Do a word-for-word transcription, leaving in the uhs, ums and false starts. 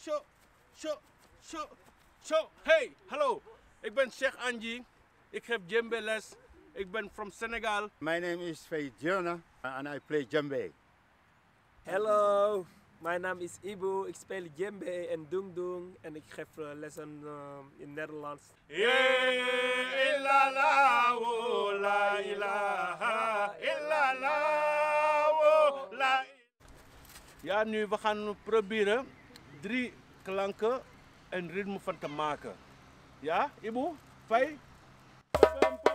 show, show, show, show. Hey, hallo. Ik ben Cheikh Anji. Ik geef djembe les. Ik ben from Senegal. My name is Faye Jonah and I play djembe. Hello, mijn naam is Ibu. Ik speel djembe en dung dung en ik geef uh, lessen uh, in Nederlands. Yeah, illallah, oh, la ilaha illallah, oh, la. Ja, nu we gaan proberen drie klanken en ritme van te maken. Ja, Ibu? Faye?